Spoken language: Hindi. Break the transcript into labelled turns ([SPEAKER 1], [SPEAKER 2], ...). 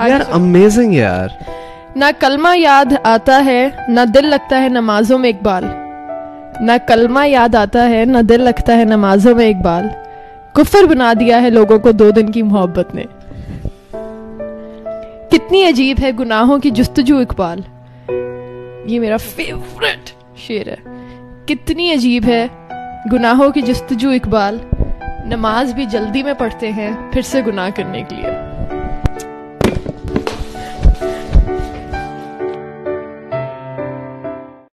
[SPEAKER 1] यार अमेजिंग यार।
[SPEAKER 2] ना कलमा याद आता है ना दिल लगता है नमाजों में इकबाल, ना कलमा याद आता है ना दिल लगता है नमाजों में इकबाल, कुफर बना दिया है लोगों को 2 दिन की मोहब्बत ने। कितनी अजीब है गुनाहों की जुस्तजू इकबाल, ये मेरा फेवरेट शेर है। कितनी अजीब है गुनाहों की जुस्तजू इकबाल, नमाज भी जल्दी में पढ़ते हैं फिर से गुनाह करने के लिए।